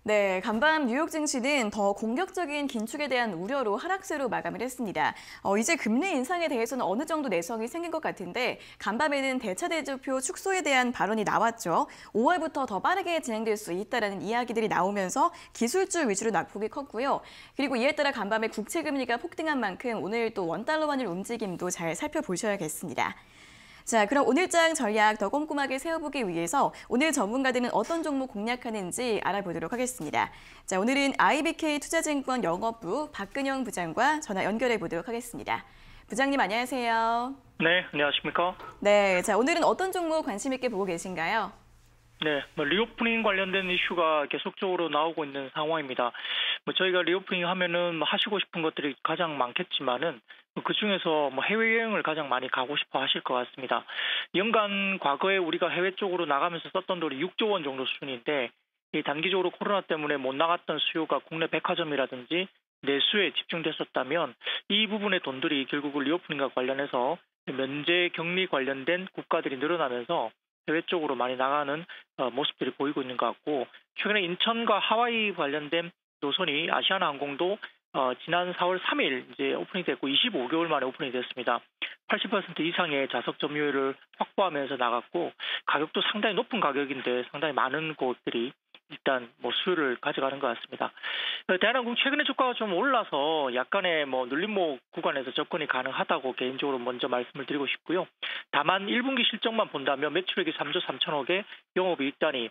네, 간밤 뉴욕 증시는 더 공격적인 긴축에 대한 우려로 하락세로 마감을 했습니다. 이제 금리 인상에 대해서는 어느 정도 내성이 생긴 것 같은데 간밤에는 대차 대조표 축소에 대한 발언이 나왔죠. 5월부터 더 빠르게 진행될 수 있다는 이야기들이 나오면서 기술주 위주로 낙폭이 컸고요. 그리고 이에 따라 간밤에 국채 금리가 폭등한 만큼 오늘 또 원달러 환율 움직임도 잘 살펴보셔야겠습니다. 자, 그럼 오늘장 전략 더 꼼꼼하게 세워보기 위해서 오늘 전문가들은 어떤 종목 공략하는지 알아보도록 하겠습니다. 자, 오늘은 IBK 투자증권 영업부 박근영 부장과 전화 연결해 보도록 하겠습니다. 부장님 안녕하세요. 네, 안녕하십니까? 네, 자, 오늘은 어떤 종목 관심 있게 보고 계신가요? 네, 리오프닝 관련된 이슈가 계속적으로 나오고 있는 상황입니다. 저희가 리오프닝 하면은 하시고 싶은 것들이 가장 많겠지만은 그 중에서 해외여행을 가장 많이 가고 싶어 하실 것 같습니다. 연간 과거에 우리가 해외 쪽으로 나가면서 썼던 돈이 6조 원 정도 수준인데 이 단기적으로 코로나 때문에 못 나갔던 수요가 국내 백화점이라든지 내수에 집중됐었다면 이 부분의 돈들이 결국은 리오프닝과 관련해서 면제 격리 관련된 국가들이 늘어나면서 해외 쪽으로 많이 나가는 모습들이 보이고 있는 것 같고 최근에 인천과 하와이 관련된 노선이 아시아나항공도 지난 4월 3일 이제 오프닝 됐고 25개월 만에 오프닝 됐습니다. 80% 이상의 좌석 점유율을 확보하면서 나갔고 가격도 상당히 높은 가격인데 상당히 많은 곳들이 일단 수요를 가져가는 것 같습니다. 대한항공 최근에 주가가 좀 올라서 약간의 눌림목 구간에서 접근이 가능하다고 개인적으로 먼저 말씀을 드리고 싶고요. 다만 1분기 실적만 본다면 매출액이 3조 3천억에 영업이익단이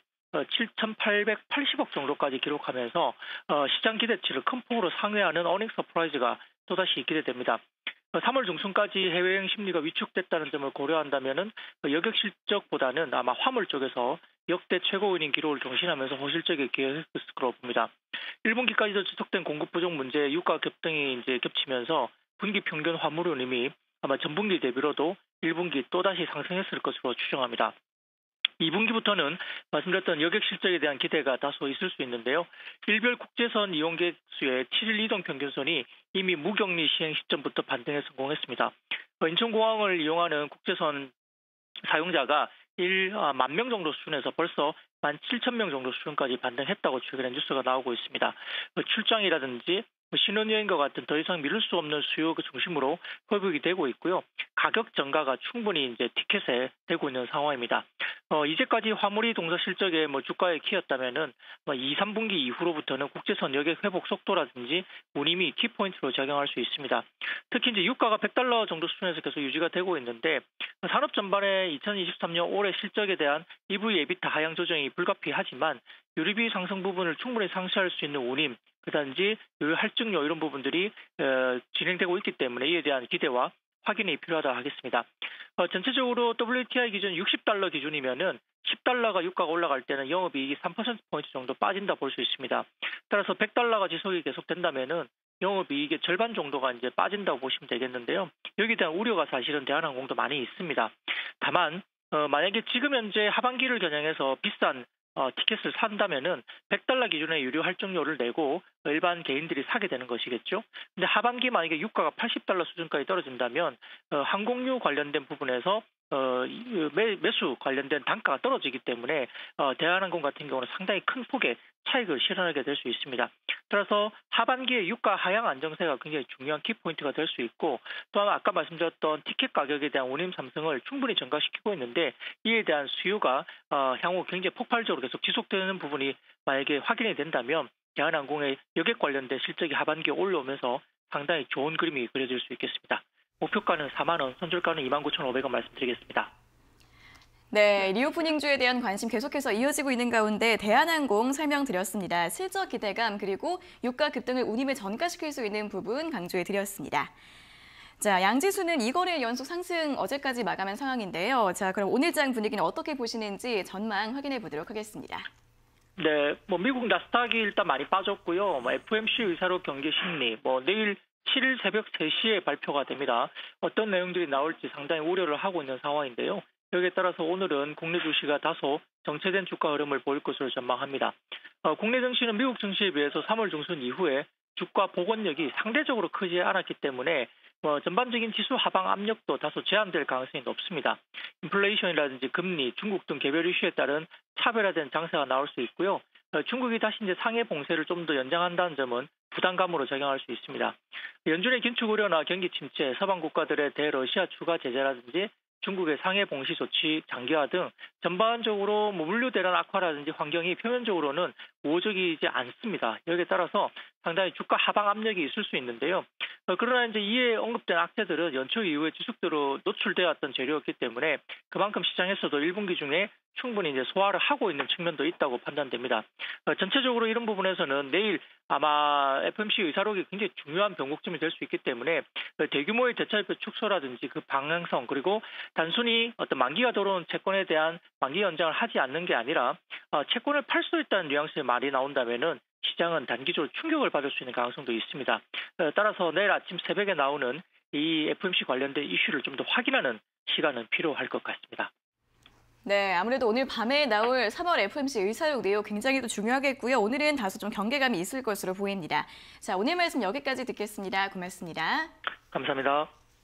7,880억 정도까지 기록하면서 시장 기대치를 큰 폭으로 상회하는 어닝 서프라이즈가 또다시 기대됩니다. 3월 중순까지 해외여행 심리가 위축됐다는 점을 고려한다면은 여객 실적보다는 아마 화물 쪽에서 역대 최고위인 기록을 경신하면서 호실적인 기회였을 거라고 봅니다. 1분기까지도 지속된 공급 부족 문제, 유가 급등이 이제 겹치면서 분기 평균 화물 운임이 아마 전분기 대비로도 1분기 또다시 상승했을 것으로 추정합니다. 2분기부터는 말씀드렸던 여객 실적에 대한 기대가 다소 있을 수 있는데요. 일별 국제선 이용객 수의 7일 이동 평균선이 이미 무격리 시행 시점부터 반등에 성공했습니다. 인천공항을 이용하는 국제선 사용자가 1만 명 정도 수준에서 벌써 17,000명 정도 수준까지 반등했다고 최근에 뉴스가 나오고 있습니다. 출장이라든지 신혼여행과 같은 더 이상 미룰 수 없는 수요 중심으로 회복이 되고 있고요. 가격 전가가 충분히 이제 티켓에 되고 있는 상황입니다. 이제까지 화물이 동사 실적에 주가에 키웠다면은 2, 3분기 이후로부터는 국제선 여객 회복 속도라든지 운임이 키포인트로 작용할 수 있습니다. 특히 이제 유가가 $100 정도 수준에서 계속 유지가 되고 있는데 산업 전반의 2023년 올해 실적에 대한 EV 에비타 하향 조정이 불가피하지만 유류비 상승 부분을 충분히 상쇄할 수 있는 운임, 그다음에 유류 할증료 이런 부분들이 진행되고 있기 때문에 이에 대한 기대와 확인이 필요하다 하겠습니다. 전체적으로 WTI 기준 $60 기준이면은 $10가 유가가 올라갈 때는 영업이익이 3%포인트 정도 빠진다 볼 수 있습니다. 따라서 $100가 지속이 계속된다면은 영업이익의 절반 정도가 이제 빠진다고 보시면 되겠는데요. 여기에 대한 우려가 사실은 대한항공도 많이 있습니다. 다만 만약에 지금 현재 하반기를 겨냥해서 비싼 티켓을 산다면은 $100 기준의 유류 할증료를 내고 일반 개인들이 사게 되는 것이겠죠. 근데 하반기 만약에 유가가 $80 수준까지 떨어진다면 항공유 관련된 부분에서 매수 관련된 단가가 떨어지기 때문에 대한항공 같은 경우는 상당히 큰 폭의 차익을 실현하게 될 수 있습니다. 따라서 하반기에 유가 하향 안정세가 굉장히 중요한 키포인트가 될 수 있고 또한 아까 말씀드렸던 티켓 가격에 대한 운임 상승을 충분히 증가시키고 있는데 이에 대한 수요가 향후 굉장히 폭발적으로 계속 지속되는 부분이 만약에 확인이 된다면 대한항공의 여객 관련된 실적이 하반기에 올라오면서 상당히 좋은 그림이 그려질 수 있겠습니다. 목표가는 4만 원, 선절가는 29,500원 말씀드리겠습니다. 네, 리오프닝주에 대한 관심 계속해서 이어지고 있는 가운데 대한항공 설명드렸습니다. 실적 기대감 그리고 유가 급등을 운임에 전가시킬 수 있는 부분 강조해 드렸습니다. 자, 양지수는 2거래일 연속 상승 어제까지 마감한 상황인데요. 자, 그럼 오늘장 분위기는 어떻게 보시는지 전망 확인해 보도록 하겠습니다. 네, 미국 나스닥이 일단 많이 빠졌고요. FOMC 의사록 경기 심리, 내일 7일 새벽 3시에 발표가 됩니다. 어떤 내용들이 나올지 상당히 우려를 하고 있는 상황인데요. 여기에 따라서 오늘은 국내 주시가 다소 정체된 주가 흐름을 보일 것으로 전망합니다. 국내 증시는 미국 증시에 비해서 3월 중순 이후에 주가 복원력이 상대적으로 크지 않았기 때문에 전반적인 지수 하방 압력도 다소 제한될 가능성이 높습니다. 인플레이션이라든지 금리, 중국 등 개별 이슈에 따른 차별화된 장세가 나올 수 있고요. 중국이 다시 이제 상해 봉쇄를 좀 더 연장한다는 점은 부담감으로 작용할 수 있습니다. 연준의 긴축 우려나 경기 침체, 서방 국가들의 대러시아 추가 제재라든지 중국의 상해 봉쇄 조치 장기화 등 전반적으로 물류 대란 악화라든지 환경이 표면적으로는 우호적이지 않습니다. 여기에 따라서 상당히 주가 하방 압력이 있을 수 있는데요. 그러나 이제 이에 언급된 악재들은 연초 이후에 지속적으로 노출되었던 재료였기 때문에 그만큼 시장에서도 1분기 중에 충분히 이제 소화를 하고 있는 측면도 있다고 판단됩니다. 전체적으로 이런 부분에서는 내일 아마 FOMC 의사록이 굉장히 중요한 변곡점이 될 수 있기 때문에 대규모의 대차지표 축소라든지 그 방향성 그리고 단순히 어떤 만기가 들어온 채권에 대한 만기 연장을 하지 않는 게 아니라 채권을 팔 수 있다는 뉘앙스의 말이 나온다면은 시장은 단기적으로 충격을 받을 수 있는 가능성도 있습니다. 따라서 내일 아침 새벽에 나오는 이 FOMC 관련된 이슈를 좀 더 확인하는 시간은 필요할 것 같습니다. 네, 아무래도 오늘 밤에 나올 3월 FOMC 의사록 내용 굉장히 또 중요하겠고요. 오늘은 다소 좀 경계감이 있을 것으로 보입니다. 자, 오늘 말씀 여기까지 듣겠습니다. 고맙습니다. 감사합니다.